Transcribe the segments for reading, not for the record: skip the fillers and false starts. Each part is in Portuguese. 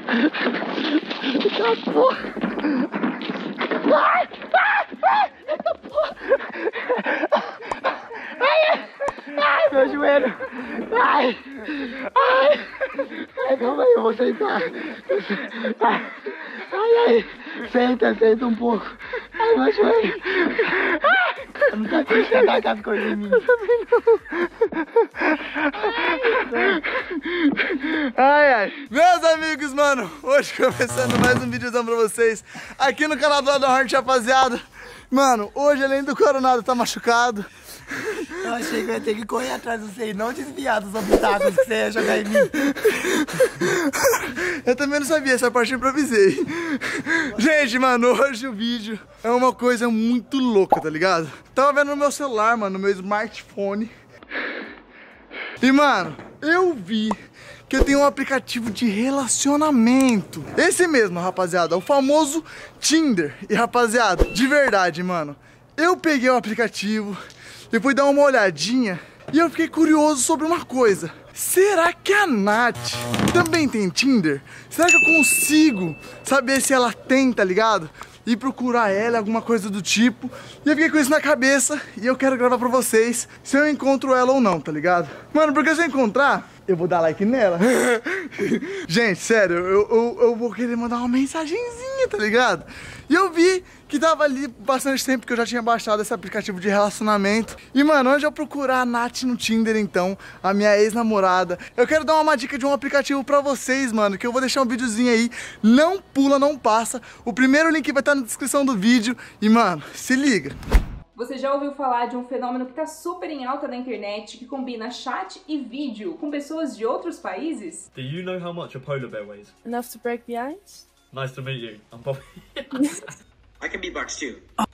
Eita porra! Ai! Eita porra! Ai, meu joelho! Ai! Calma aí, eu vou sentar. Ai! Senta um pouco. Ai, meu joelho! Eu não quero que você sentar aquelas coisas em mim. Eu também não. Ai. Meus amigos, mano, hoje começando mais um videozão pra vocês aqui no canal do Hornet, rapaziada. Mano, hoje além do Coronado tá machucado. Eu achei que eu ia ter que correr atrás de você e não desviar dos obstáculos que você ia jogar em mim. Eu também não sabia, essa parte eu improvisei. Gente, mano, hoje o vídeo é uma coisa muito louca, tá ligado? Tava vendo no meu celular, mano, no meu smartphone. E, mano, eu vi que eu tenho um aplicativo de relacionamento. Esse mesmo, rapaziada, o famoso Tinder. E, rapaziada, de verdade, mano, eu peguei o aplicativo e fui dar uma olhadinha e eu fiquei curioso sobre uma coisa. Será que a Nath também tem Tinder? Será que eu consigo saber se ela tem, tá ligado? E procurar ela, alguma coisa do tipo. E eu fiquei com isso na cabeça e eu quero gravar pra vocês se eu encontro ela ou não, tá ligado? Mano, porque se eu encontrar, eu vou dar like nela. Gente, sério, eu vou querer mandar uma mensagenzinha, tá ligado? E eu vi que tava ali bastante tempo que eu já tinha baixado esse aplicativo de relacionamento. E, mano, onde eu procurar a Nath no Tinder, então, a minha ex-namorada, eu quero dar uma dica de um aplicativo pra vocês, mano, que eu vou deixar um videozinho aí. Não pula, não passa. O primeiro link vai estar na descrição do vídeo. E, mano, se liga. Você já ouviu falar de um fenômeno que tá super em alta na internet, que combina chat e vídeo com pessoas de outros países? Do you know how much a polar bear weighs? Enough to break the ice? Nice to meet you. I'm Bobby. I can beatbox too.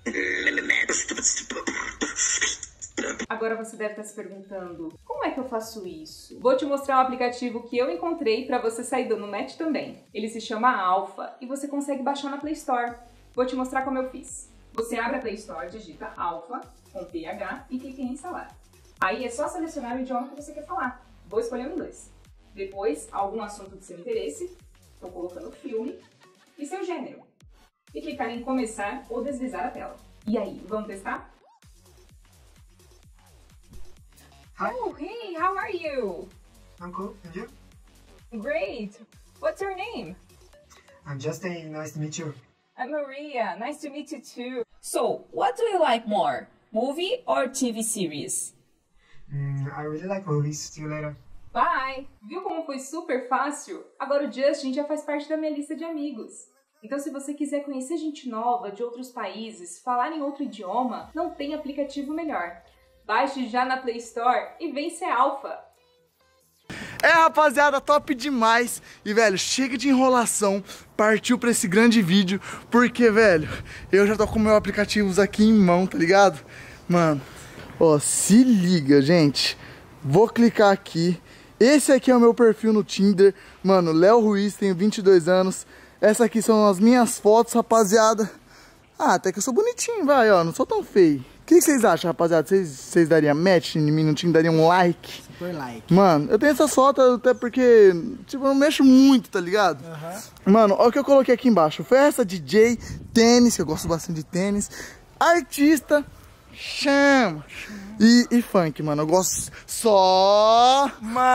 Agora você deve estar se perguntando, como é que eu faço isso? Vou te mostrar um aplicativo que eu encontrei para você sair dando match também. Ele se chama Alpha e você consegue baixar na Play Store. Vou te mostrar como eu fiz. Você abre a Play Store, digita Alpha com PH e clica em instalar. Aí é só selecionar o idioma que você quer falar. Vou escolher o inglês. Depois, algum assunto de seu interesse. Estou colocando filme e seu gênero. E clicar em começar ou deslizar a tela. E aí, vamos testar? Hi. Oh, hey, how are you? I'm cool. And you? Great. What's your name? I'm Justin. Nice to meet you. I'm Maria. Nice to meet you too. So, what do you like more? Movie or TV series? I really like movies. See you later. Bye! Viu como foi super fácil? Agora o Justin já faz parte da minha lista de amigos. Então se você quiser conhecer gente nova de outros países, falar em outro idioma, não tem aplicativo melhor. Baixe já na Play Store e vem ser Alpha. É, rapaziada, top demais. E, velho, chega de enrolação. Partiu pra esse grande vídeo. Porque, velho, eu já tô com meus aplicativos aqui em mão, tá ligado? Mano, ó, se liga, gente. Vou clicar aqui. Esse aqui é o meu perfil no Tinder. Mano, Léo Ruiz, tenho 22 anos. Essas aqui são as minhas fotos, rapaziada. Ah, até que eu sou bonitinho, vai, ó. Não sou tão feio. O que vocês acham, rapaziada? Vocês dariam match em mim no Tinder? Dariam um like? Super like. Mano, eu tenho essas fotos até porque, tipo, eu não mexo muito, tá ligado? Mano, olha o que eu coloquei aqui embaixo. Festa, DJ, tênis, que eu gosto bastante de tênis. Artista, chama. E funk, mano. Eu gosto só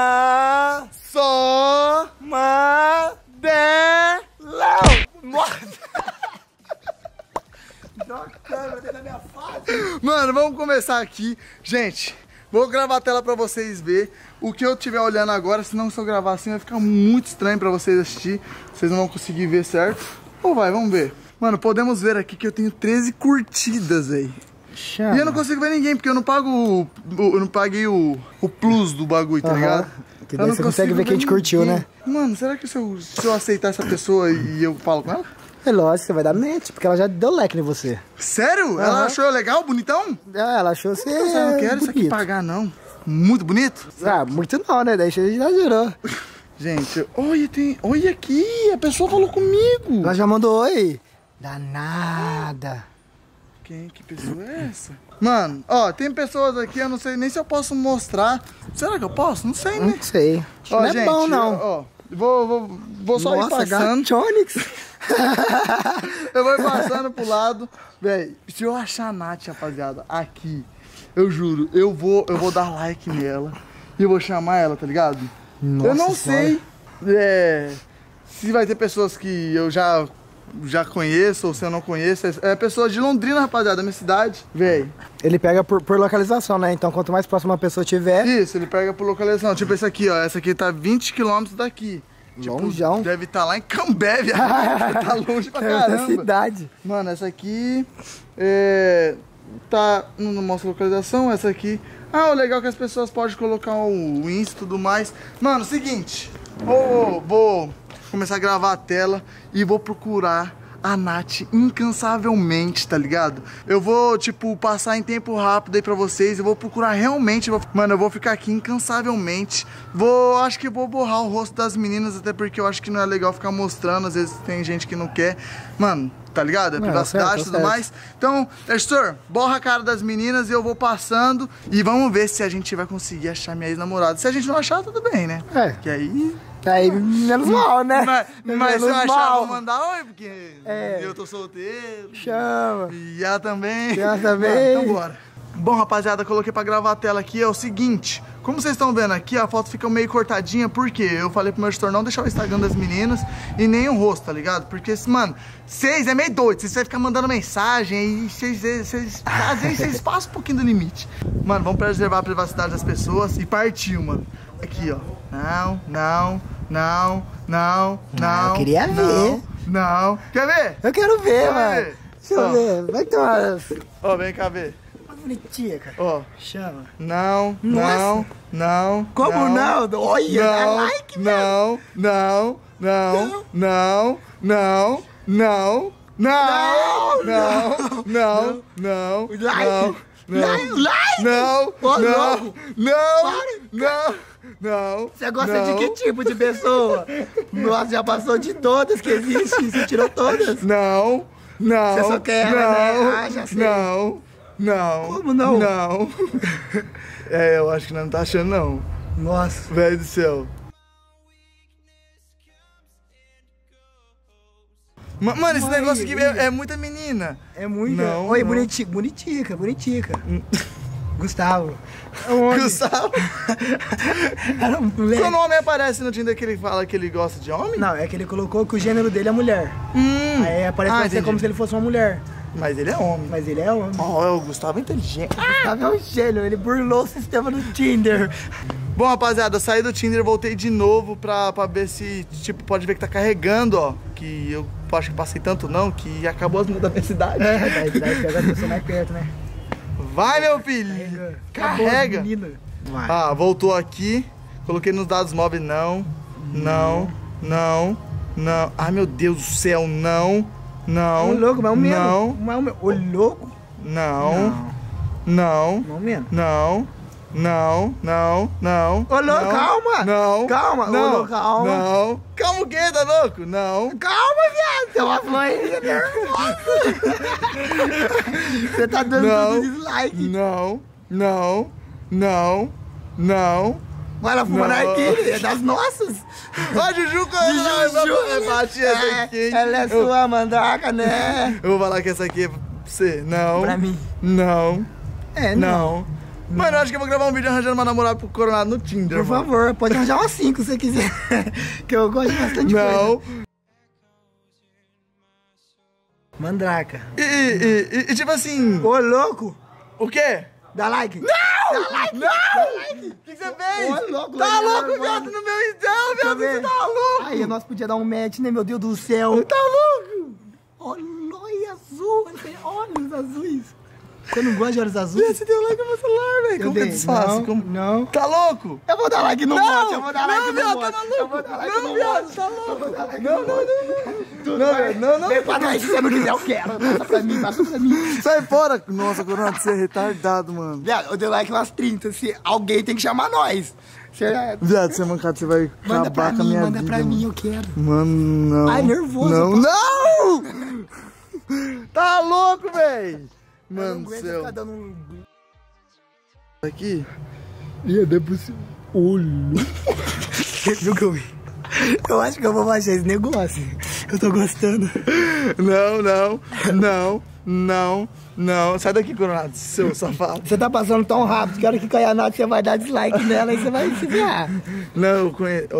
Mano, vamos começar aqui. Gente, vou gravar a tela pra vocês verem o que eu estiver olhando agora. Senão, se eu gravar assim, vai ficar muito estranho pra vocês assistir. Vocês não vão conseguir ver certo. Ou vai, vamos ver. Mano, podemos ver aqui que eu tenho 13 curtidas aí. Chama. E eu não consigo ver ninguém, porque eu não pago eu não paguei o plus do bagulho, tá ligado? Que daí você consegue ver quem te curtiu, né? Mano, será que se eu aceitar essa pessoa e eu falo com ela? É lógico, você vai dar match, porque ela já deu like em você. Sério? Ela achou eu legal, bonitão? Ah, ela achou você Eu não quero isso aqui pagar, não. Muito bonito? Ah, muito não, né? Daí você já gerou. Gente, olha aqui, a pessoa falou comigo. Ela já mandou oi. Danada. Que pessoa é essa? Mano, ó, tem pessoas aqui, eu não sei nem se eu posso mostrar. Será que eu posso? Não sei, né? Não sei. Ó, Não é gente, bom, não. Ó, Vou só ir passando. Gatonix. Eu vou ir passando pro lado. Véi, se eu achar a Nath, rapaziada, aqui, eu juro, eu vou dar like nela e eu vou chamar ela, tá ligado? Nossa eu não senhora. sei se vai ter pessoas que eu já conheço ou se eu não conheço. É pessoas de Londrina, rapaziada, da minha cidade. Véi. Ele pega por localização, né? Então quanto mais próxima a pessoa tiver... Isso, ele pega por localização. Tipo esse aqui, ó. Essa aqui tá 20 km daqui. Tipo, Longeão. deve estar lá em Cambé, viado. Tá longe pra caramba. cidade. Mano, essa aqui tá... Não mostra localização. Essa aqui... Ah, o legal é que as pessoas podem colocar o Insta e tudo mais. Mano, seguinte. Vou começar a gravar a tela e vou procurar a Nath incansavelmente, tá ligado? Eu vou, tipo, passar em tempo rápido aí pra vocês. Eu vou procurar realmente. Mano, eu vou ficar aqui incansavelmente. Acho que vou borrar o rosto das meninas, até porque eu acho que não é legal ficar mostrando. Às vezes tem gente que não quer. Mano, tá ligado? É privacidade e tudo mais. Então, editor, borra a cara das meninas e eu vou passando. E vamos ver se a gente vai conseguir achar minha ex-namorada. Se a gente não achar, tudo bem, né? Que aí... Aí, menos mal, né? Mas se eu achar, mal. vou mandar oi, porque eu tô solteiro. Chama. E ela também. Ela também. Então bora. Bom, rapaziada, coloquei pra gravar a tela aqui. É o seguinte, como vocês estão vendo aqui, a foto fica meio cortadinha. Por quê? Eu falei pro meu editor não deixar o Instagram das meninas e nem o rosto, tá ligado? Porque, mano, vocês é meio doido. Vocês vão ficar mandando mensagem e vocês às vezes vocês passam um pouquinho do limite. Mano, vamos preservar a privacidade das pessoas e partiu, mano. Aqui, ó. Não. Eu queria ver. Não. Quer ver? Eu quero ver, Quer mano. ver? Deixa eu ver. Vai ter uma... Ó, vem cá ver. Uma bonitinha, cara. Ó. Chama. Não. Como não? Olha, dá Não, like, não. Você gosta de que tipo de pessoa? Nossa, já passou de todas que existem. Você tirou todas? Não. Você só quer ela, né? Ah, já sei. Não. Como não? Não. Eu acho que não tá achando, não. Nossa. Velho do céu. Mano, esse negócio aqui é muita menina. É muito. Não, Oi, não. bonitica. Gustavo. Gustavo? Era um moleque. Quando o homem aparece no Tinder que ele fala que ele gosta de homem? Não, é que ele colocou que o gênero dele é mulher. Aí aparece pra você como se ele fosse uma mulher. Mas ele é homem. Mas ele é homem. Ó, o Gustavo é inteligente. Gustavo é um gênio, ele burlou o sistema do Tinder. Bom, rapaziada, eu saí do Tinder, voltei de novo pra ver se, tipo, pode ver que tá carregando, ó. Que eu acho que passei tanto não, que acabou as meninas da minha cidade. Daí pega a pessoa mais perto, né? Vai, meu filho! Carrega! Ah, voltou aqui. Coloquei nos dados móveis, não. Ai, meu Deus do céu, não. Ô, louco, mas o menos. Não. Ô, louco. Não. Não menos. Não. Ô, louco, calma. Não. Calma. Ô, louco, calma. Não. Calma o quê, tá louco? Não. Calma, viado. Tem uma florzinha nervosa. Você tá dando todo dislike. Não. Vai lá fumar aqui, é das nossas. Ó, Juju, bate essa aqui, hein? Ela é sua mandraca, né? Eu vou falar que essa aqui é pra você. Não. Pra mim. Não. Não. Mano, eu acho que eu vou gravar um vídeo arranjando uma namorada pro Coronado no Tinder, Por favor, pode arranjar umas 5 se você quiser. Que eu gosto bastante de coisa. Não. Mandraca. E tipo assim... Ô, louco. O quê? Dá like. Não! Dá like. Não! Dá like. O que você fez? Ô, louco. Tá legal, louco, mano. viado, no meu Instagram, viado, Deixa eu você ver. tá louco? Aí, nós podíamos dar um match, né, meu Deus do céu. Tá louco? Olha azul. Ele tem olhos azuis. Você não gosta de olhos azuis? Você deu like no meu celular, velho. Como que eu desfaço? Não. Tá louco? Eu vou dar like no bot, eu vou dar like no viado, bot. tá maluco? Eu vou dar like Não, no viado, bot. tá louco. Não. Vem pra nós, se você não quiser, eu quero. Passa pra mim. Sai fora. Nossa, Coronado, você é retardado, mano. Viado, eu dei like umas 30. Se alguém tem que chamar nós. Viado, você é mancado, você vai Manda acabar pra com a mim, minha manda vida, pra mim, mano. eu quero. Mano, não. Ai, nervoso. Não! Tá louco, velho. Eu Mano não do aguento céu. ficar dando um... Aqui. Ia, não é possível. Olho. Viu que eu vi? Eu acho que eu vou baixar esse negócio. Eu tô gostando. Não. Sai daqui, Coronado, seu safado. Você tá passando tão rápido que a hora que cair a Nath, você vai dar dislike nela e você vai se ferrar. Não.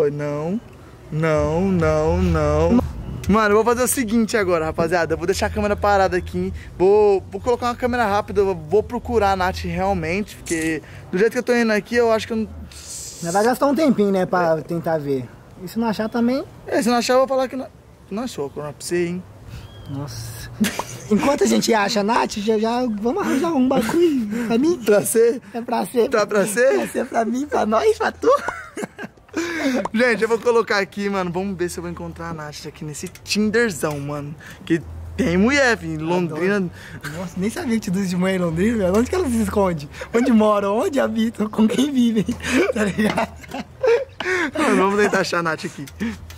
Mano, eu vou fazer o seguinte agora, rapaziada. Eu vou deixar a câmera parada aqui. Vou colocar uma câmera rápida. Eu vou procurar a Nath realmente. Porque do jeito que eu tô indo aqui, eu acho que eu não... Vai gastar um tempinho, né, pra tentar ver. E se não achar também... Se não achar, eu vou falar que não achou, Coronado, pra você, hein. Nossa. Enquanto a gente acha a Nath, já vamos arranjar um bagulho pra mim. Pra você? É pra ser. Tá pra ser? Pra ser pra mim, pra nós, pra tu. Gente, eu vou colocar aqui, mano. Vamos ver se eu vou encontrar a Nath aqui nesse Tinderzão, mano. Que tem mulher, filho. Em Londrina. Nossa, nem sabia que tinha de mulher em Londrina, velho. Onde que ela se esconde? Onde moram? Onde habitam? Com quem vivem? Tá ligado? Mano, vamos tentar achar a Nath aqui.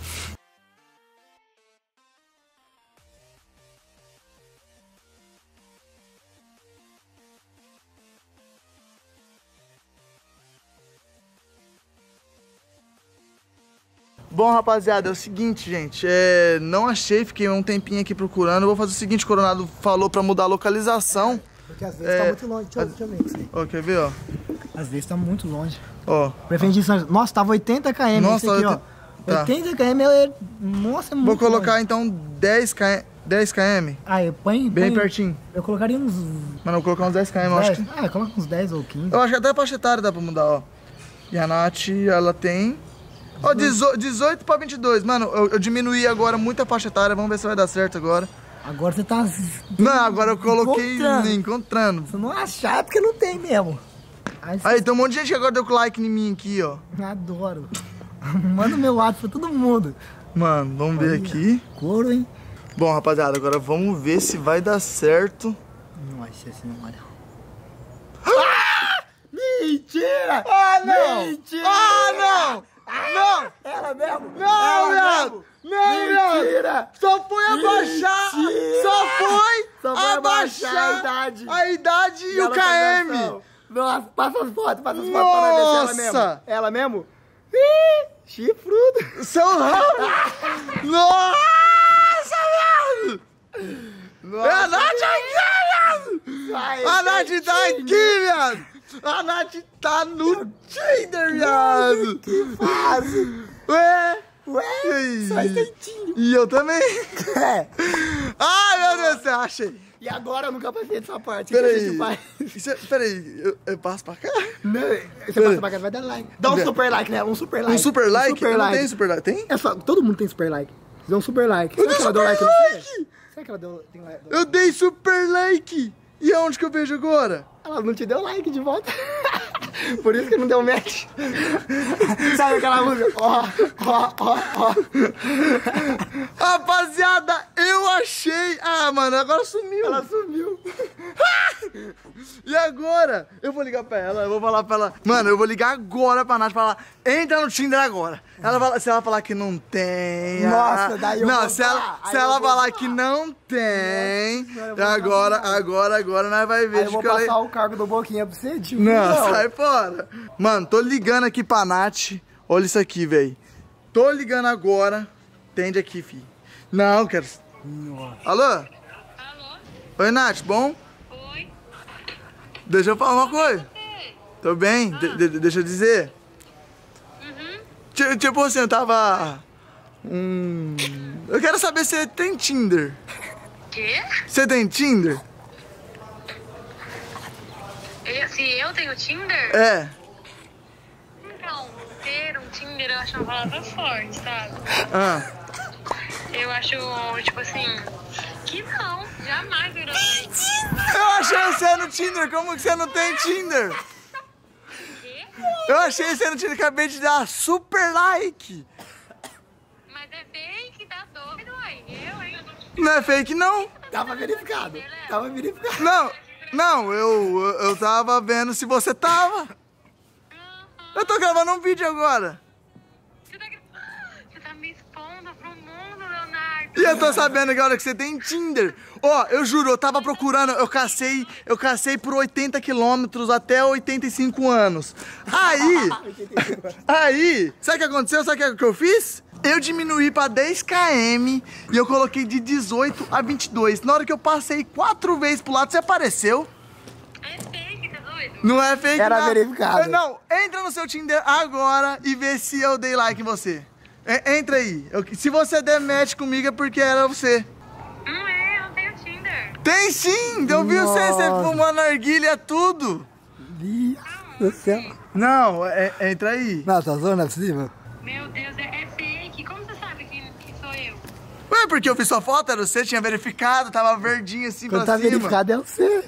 Bom, rapaziada, é o seguinte, gente, não achei, fiquei um tempinho aqui procurando. Eu vou fazer o seguinte, o Coronado falou pra mudar a localização. Porque às vezes tá muito longe. Deixa eu ver isso aí. Ó, quer ver, ó? Às vezes tá muito longe. Ó. Prefeito de São... Nossa, tava 80 km Nossa, esse aqui, ó. Tá. 80 km é... Nossa, é muito Vou colocar, longe. então, 10 km. Aí, põe... Bem pertinho. Eu colocaria uns... Mano, eu vou colocar uns 10 km, eu acho que... Ah, coloca uns 10 ou 15. Eu acho que até a faixa etária dá pra mudar, ó. E a Nath, ela tem... Ó, 18 pra 22. Mano, eu diminuí agora muita faixa etária. Vamos ver se vai dar certo agora. Agora você tá... Não, agora eu coloquei encontrando. Se não achar, é porque não tem mesmo. Aí, tem um monte de gente que agora deu like em mim aqui, ó. Adoro. Manda meu WhatsApp pra todo mundo. Mano, vamos ver aqui. Couro, hein? Bom, rapaziada, agora vamos ver se vai dar certo. Nossa senhora. Mentira! Ah, não! Mentira! Ah, não! Não! Ela mesmo! Não, Ela viado! Não, viado! Mentira! Só foi abaixar! Mentira! Só foi abaixar a idade e o KM! Nossa, passa as fotos pra nós ver se ela mesmo. Nossa! Ela mesmo? Ih, chifrudo! Seu rabo! Nossa, viado! É a Nath aqui, viado! A Nath tá aqui, viado! A Nath tá no Tinder, viado! Que fácil! Ué? Ué? Só instantinho! E eu também! É. Ai, meu Deus do céu, achei! E agora eu nunca passei dessa parte. Peraí, Peraí. peraí, eu passo pra cá? Não, você passa pra cá, vai dar like. Dá um super like, né? Um super like. Um super like? Um super Não like. tem super like? Tem? É só, todo mundo tem super like. Dá um super like. Eu Será dei que ela deu like super no like! você? Será que ela tem like? Eu dei super like! E aonde que eu vejo agora? Ela não te deu like de volta. Por isso que não deu match. Sabe aquela música? Ó. Rapaziada, eu achei... Ah, mano, agora sumiu. Ela sumiu. E agora? Eu vou ligar pra ela, eu vou falar pra ela... Mano, eu vou ligar agora pra Nath, falar... Entra no Tinder agora. Se ela falar que não tem... Nossa, daí eu não, vou se ela falar que não tem... Agora nós vai ver. Aí eu vou passar o cargo do Boquinha pra você, tio. Não, sai fora. Mano, tô ligando aqui pra Nath. Olha isso aqui, velho. Tô ligando agora. Atende aqui, filho. Não, quero... Nossa. Alô? Alô? Oi, Nath, bom? Oi? Deixa eu falar uma coisa. Tô bem, deixa eu dizer. Tipo assim, eu tava... Eu quero saber se você tem Tinder. Quê? Você tem Tinder? Se eu tenho Tinder? É. Então, ter um Tinder eu acho uma palavra forte, sabe? Ah. Eu acho, tipo assim, que não, jamais eu irei. Eu achei você no Tinder, como que você não tem Tinder? Quê? Eu achei você no Tinder, acabei de dar super like. Mas é fake, tá doido, ué. Eu, hein? Não é fake, não. Tava verificado. Tava verificado. Não, eu tava vendo se você tava. Eu tô gravando um vídeo agora. Você tá me expondo pro mundo, Leonardo. E eu tô sabendo agora que você tem Tinder. Ó, eu juro, eu tava procurando, eu cacei por 80 quilômetros até 85 anos. Aí, sabe o que aconteceu? Sabe o que eu fiz? Eu diminuí pra 10 km e eu coloquei de 18 a 22. Na hora que eu passei 4 vezes pro lado, você apareceu. É fake, tá doido? Não é fake, Era não. verificado. Não, entra no seu Tinder agora e vê se eu dei like em você. Entra aí. Se você der match comigo é porque era você. Não é, eu não tenho Tinder. Tem sim! Eu vi você fumando narguilha, tudo. Deus do céu. Não, entra aí. Não, tá zoando, não é possível? Meu Deus, é fake. Como você sabe que sou eu? Ué, porque eu fiz sua foto, era você, tinha verificado, tava verdinho assim Quando pra tá cima. verificado é você.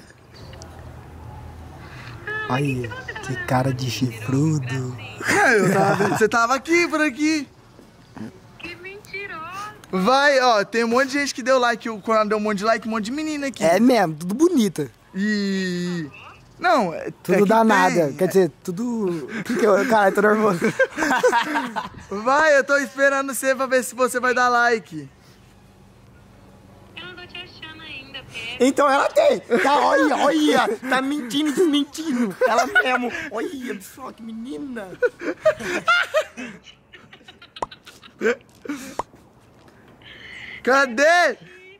Olha, que cara de chifrudo. Você tava aqui, por aqui. Que mentiroso. Vai, ó, tem um monte de gente que deu like, o Coronel deu um monte de like, um monte de menina aqui. É mesmo, tudo bonita. E... Não, Tudo danada. Quer dizer, tudo... Cara, eu tô nervoso. Vai, eu tô esperando você pra ver se você vai dar like. Eu não tô te achando ainda, Pedro. Então ela tem. Tá, olha. Tá mentindo, desmentindo. Ela mesmo. Olha só que menina. Cadê?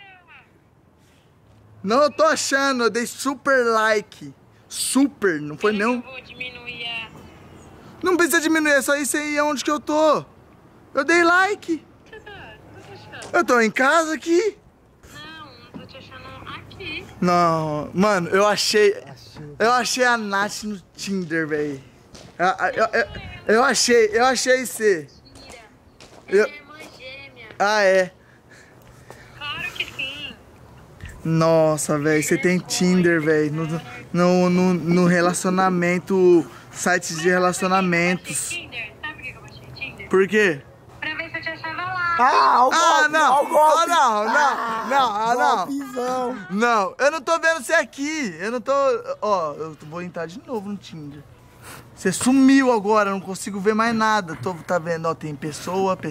Não, eu tô achando, eu dei super like. Super, não foi não? Eu vou diminuir a... Não precisa diminuir, é só isso aí onde que eu tô. Eu dei like. Você tá? Não tô achando. Eu tô em casa aqui. Não tô te achando aqui. Não, mano, eu achei a Nath no Tinder, velho. Eu achei você. Mentira. Eu- É irmã gêmea. Ah, é. Claro que sim. Nossa, velho, você tem Tinder, velho. No relacionamento, sites de relacionamentos. Tinder? Sabe por que eu baixei Tinder? Por quê? Pra ver se eu te achava lá. Ah, o golpe, Ah, não! o golpe. Não! Golpezão. Não, eu não tô vendo você aqui. Eu não tô. Ó, eu vou entrar de novo no Tinder. Você sumiu agora, não consigo ver mais nada. Tá vendo? Ó, tem pessoa. Porque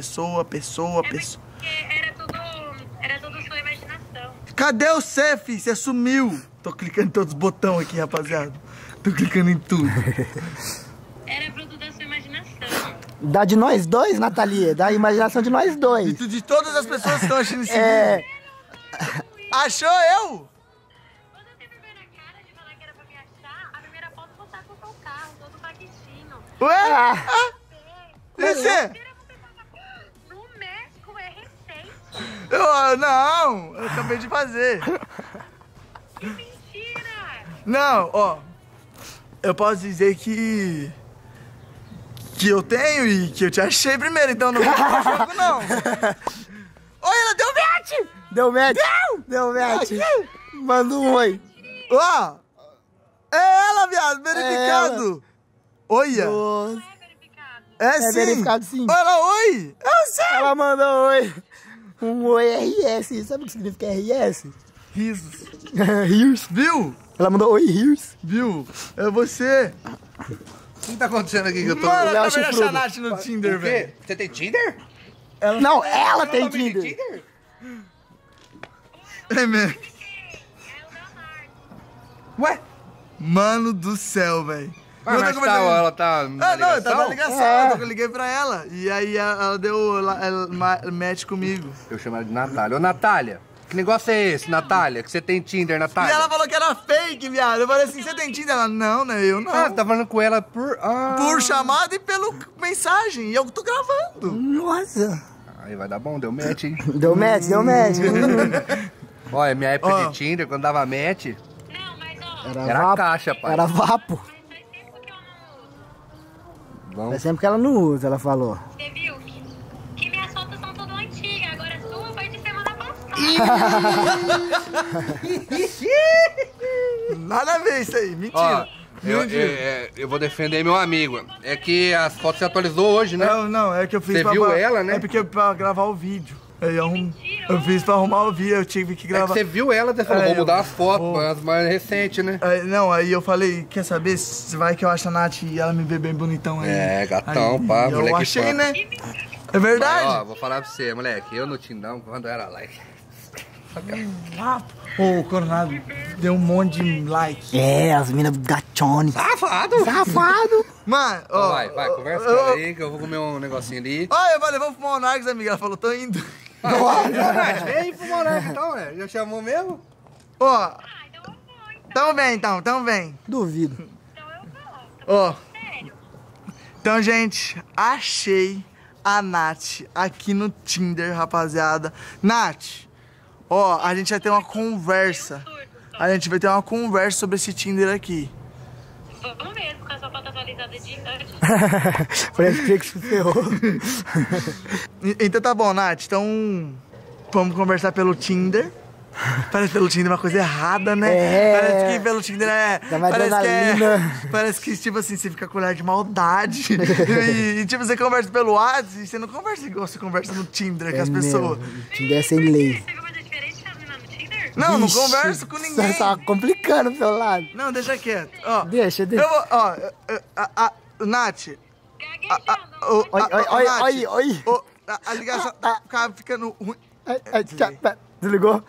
era tudo sua imaginação. Cadê o Cef? Você sumiu. Tô clicando em todos os botões aqui, rapaziada. Tô clicando em tudo. Era produto da sua imaginação. Da de nós dois, Nathalie. Da imaginação de nós dois. De todas as pessoas que estão assistindo esse É. vídeo. Achou eu? Você tem vergonha na cara de falar que era pra me achar? A primeira foto você tá com o seu carro, todo paquitinho. Ué? E você? No México é recente. Não, eu acabei de fazer. Que mentira! Não, ó. Eu posso dizer que eu tenho e que eu te achei primeiro, então não vou pro jogo, não. Oi, ela deu match! Deu match? Deu match. Manda um oi. Ó, é ela, viado, verificado. Olha, Nossa. É verificado. é sim. verificado, sim. Olha, oi. Eu sei. Ela mandou oi. Um oi RS. Sabe o que significa RS? Risos. Hears. Viu? Ela mandou oi, Hears. Viu? É você. O que tá acontecendo aqui que eu tô... Mano, eu Léo acabei de achar a Chifrudo. Nath no Tinder, O quê? velho. Você tem Tinder? Não, ela Seu tem nome de Tinder. É mesmo. Ué? Mano do céu, velho. Mas Eu tô tá, conversando- ela tá na Ah, não, tá na ligação? ligação, eu liguei pra ela. E aí ela deu match comigo. Eu chamo ela de Natália. Ô, Natália, que negócio é esse, Natália? Que você tem Tinder, E Natália? ela falou que era fake, viado. Eu falei assim, você tem Tinder? Ela, não, né? Eu não. Ah, você tá falando com ela por... Por chamada e pelo mensagem. E eu tô gravando. Nossa. Aí vai dar bom, deu match, hein? Deu match, deu match. Olha, minha época Ó. de Tinder, quando dava match, Não, mas ó, era vapo. caixa, pai. Era vapo. mas faz tempo que eu não uso. Vamos. Faz tempo que ela não usa, ela falou. Você viu que minhas fotos são tudo antigas, agora a sua foi de semana passada. Nada a ver isso aí, Ó, mentira. eu vou defender meu amigo. É que as fotos se atualizou hoje, né? Não, é que eu fiz Você pra... viu ela, né? É porque pra gravar o vídeo. Aí eu fiz pra arrumar o vídeo, eu tive que É que gravar. você viu ela, você falou, É, vou mudar eu- as fotos, vou- as mais recentes, né? Aí eu falei, quer saber? Se vai que eu acho a Nath e ela me vê bem bonitão aí. É, gatão, Aí, pá, eu moleque achei, top. né? É verdade? Mas, ó, vou falar pra você, moleque, eu no Tindão, quando era like. Ô, o Coronado deu um monte de like. É, as minas gachone. Safado! Safado. Mano, ó. Vai, conversa com ela aí, que eu vou comer um negocinho ali. Ó, eu falei, vamos pro Monarques, amiga. Ela falou, tô indo. Vem aí pro Monarca então, né? Já chamou mesmo? Ó. Então vem, então vem. Duvido. Ó. Então, gente, achei a Nath aqui no Tinder, rapaziada. Nath, ó, a gente vai ter uma conversa. A gente vai ter uma conversa sobre esse Tinder aqui. Vamos mesmo, com a sua foto atualizada de idade. Parece que se ferrou. Então tá bom, Nath. Então, vamos conversar pelo Tinder. Parece pelo Tinder uma coisa errada, né? É. Parece que pelo Tinder é... Dá mais adrenalina. Parece que, tipo assim, você fica com olhar de maldade. e, tipo, você conversa pelo WhatsApp e você não conversa igual você conversa no Tinder com as pessoas. Mesmo. Tinder é sem lei. Você coisa diferente que as meninas no Tinder? Não, não Ixi, converso com ninguém. Você tá complicando pro seu lado. Não, deixa quieto. Ó, Deixa. eu vou... Ó, Nath... Oi. A ligação fica ficando ruim. Desligou?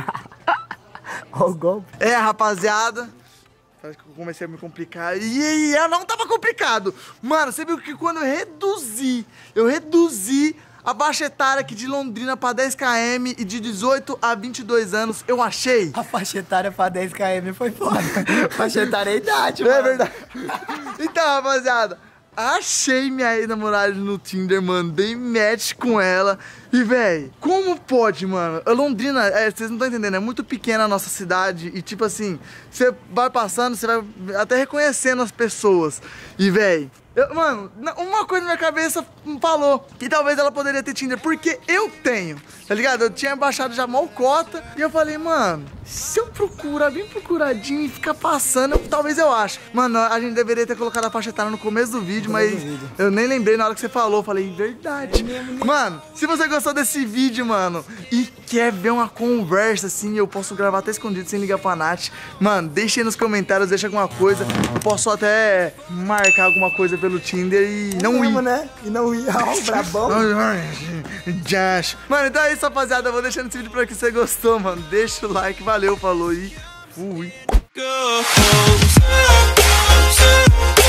Ó o golpe. É, rapaziada. Parece que eu comecei a me complicar. E eu não tava complicado. Mano, você viu que quando eu reduzi a faixa etária aqui de Londrina pra 10 km e de 18 a 22 anos, eu achei. A faixa etária pra 10 km foi foda. Faixa etária é idade, mano. É verdade. Então, rapaziada, achei minha ex-namorada no Tinder, mano. Dei match com ela. E, véi, como pode, mano? A Londrina, vocês não estão entendendo, é muito pequena a nossa cidade. E, tipo assim, você vai passando, você vai até reconhecendo as pessoas. E, véi, mano, uma coisa na minha cabeça falou que talvez ela poderia ter Tinder, porque eu tenho, tá ligado? Eu tinha baixado já mal cota e eu falei, mano, se eu procurar bem procuradinho e ficar passando, talvez eu ache. Mano, a gente deveria ter colocado a faixa etária no começo do vídeo, mas eu nem lembrei na hora que você falou. Eu falei, verdade. Mano, se você gostou desse vídeo, mano, e quer ver uma conversa assim, eu posso gravar até escondido sem ligar pra Nath. Mano, deixa aí nos comentários, deixa alguma coisa. Eu posso até marcar alguma coisa pelo Tinder e não ir. Né? E não ir. Ó, o brabão. Josh. Mano, então é isso, rapaziada. Eu vou deixando esse vídeo pra que você gostou, mano. Deixa o like, valeu, falou e fui.